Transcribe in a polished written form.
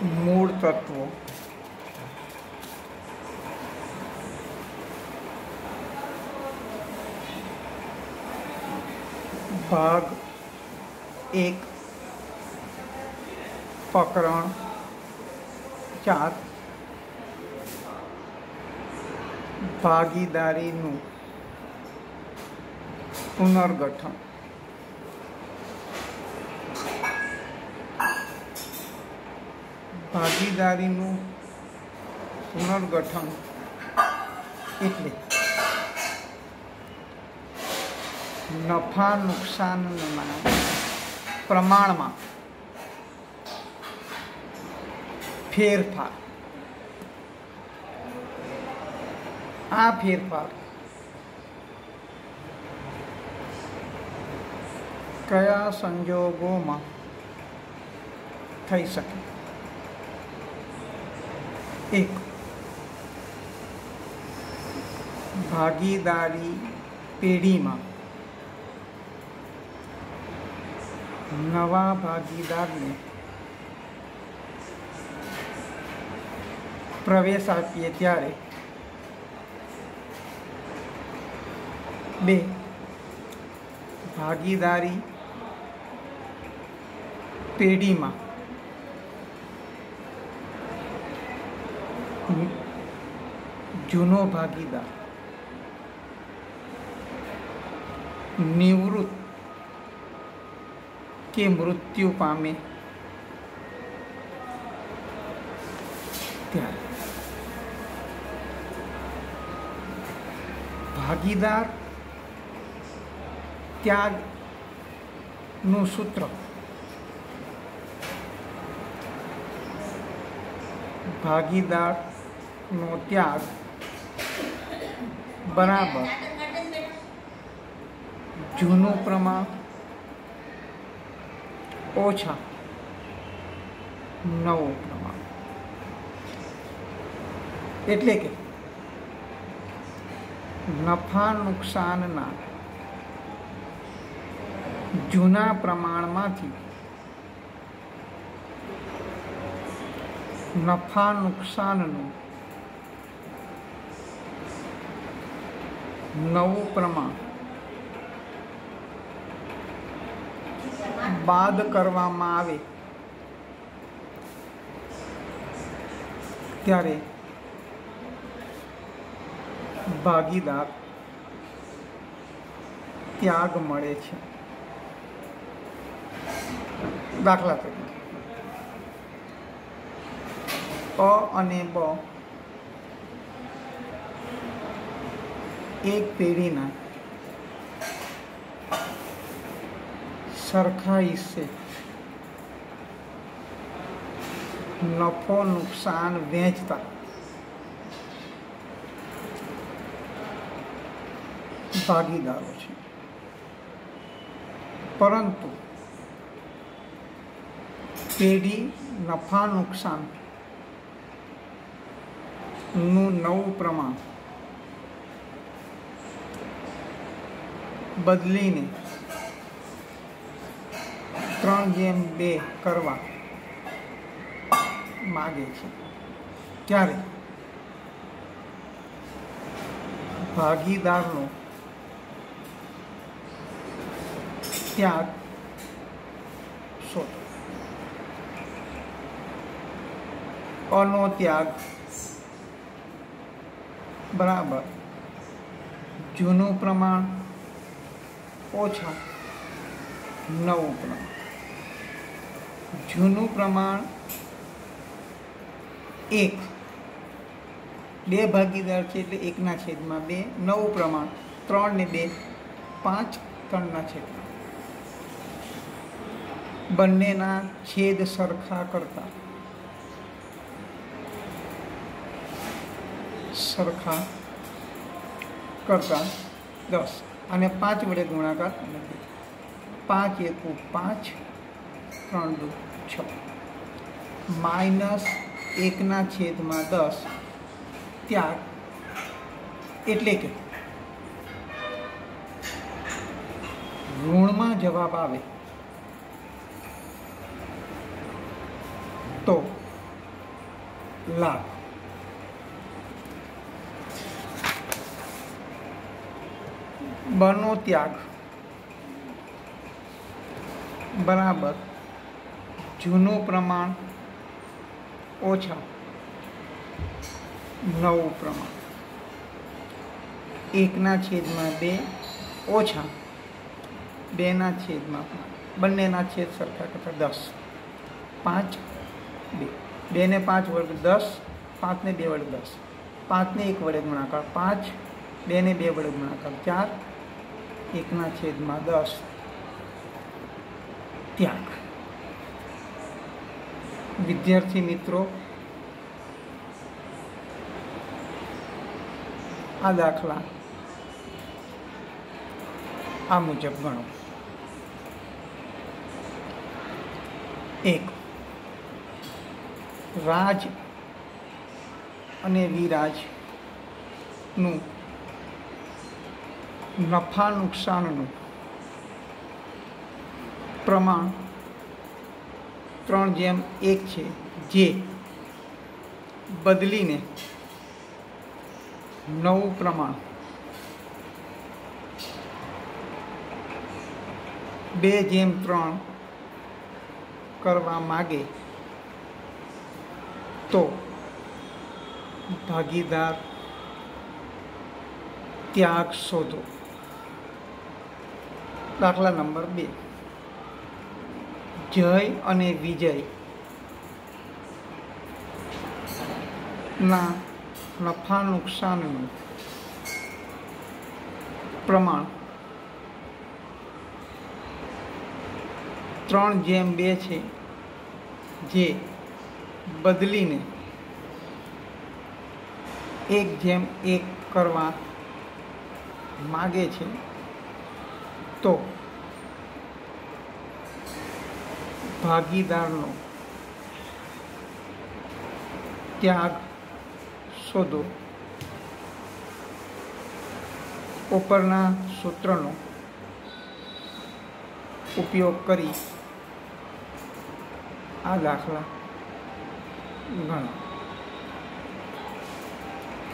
મૂળ તત્વો ભાગ 1 પ્રકરણ 4 ભાગીદારીનું પુનર્ગઠન. ભાગીદારીનું પુનર્ગઠન એટલે નફા નુકસાનના પ્રમાણમાં ફેરફાર. આ ફેરફાર કયા સંજોગોમાં થઈ શકે? 1. ભાગીદારી પેઢીમાં નવા ભાગીદારને પ્રવેશ આપીએ ત્યારે. 2. ભાગીદારી પેઢીમાં જૂનો ભાગીદાર નિવૃત્ત કે મૃત્યુ પામે ત્યારે. ભાગીદાર ત્યાગનું સૂત્ર. ભાગીદારનો ત્યાગ બરાબર જૂનું પ્રમાણ ઓછા નવું પ્રમાણ. એટલે કે નફા નુકસાનના જૂના પ્રમાણમાંથી નફા નુકસાનનું નવું પ્રમાણ બાદ કરવામાં આવે ત્યારે ભાગીદાર ત્યાગ મળે છે. દાખલા તરીકે અ અને બ એક પેઢીના સરખા હિસ્સે નફો નુકસાન વહેંચતા ભાગીદારો છે. પરંતુ પેઢી નફા નુકસાન નું નવું પ્રમાણ બદલીને 3:2 કરવા માગે છે ત્યારે ભાગીદારનો ત્યાગ શોધો. અનો ત્યાગ બરાબર જૂનું પ્રમાણ ઓછા નવું પ્રમાણ. જૂનું પ્રમાણ 1, 2 ભાગીદાર છે એટલે 1/2. નવું પ્રમાણ 3 ને 2 5, 3/3. બંનેના છેદ સરખા કરતા 10 અને 5 વડે ગુણાકાર નથી. 5 × 1 = 5, 3 × 6 -1/10 ત્યાગ. એટલે કે ઋણમાં જવાબ આવે તો લાખ। બનો ત્યાગ બરાબર જૂનું પ્રમાણ ઓછા નવું પ્રમાણ। 1/2 ઓછા 2/5 બંનેના છેદ સરખા કરતા 10। 5 2 2 ને 5 વર્ગ 10, 5 ને 2 વડે 10, 5 ને 1 વડે ગુણાકાર 5, 2 ને 2 વડે ગુણાકાર 4, 1/10 ત્યાગ। વિદ્યાર્થી મિત્રો, આ દાખલા આ મુજબ ગણો। 1 રાજ અને વિરાજનું નફા નુકસાનનું પ્રમાણ 3:1 છે, જે બદલીને નવું પ્રમાણ 2:3 કરવા માગે તો ભાગીદાર ત્યાગ શોધો। દાખલા નંબર 2 જય અને વિજય ના નફા નુકસાનનું પ્રમાણ 3:2 છે, જે બદલીને 1:1 કરવા માગે છે તો ભાગીદારનો ત્યાગ શોધો। ઉપરના સૂત્રનો ઉપયોગ કરી આ દાખલા ગણો।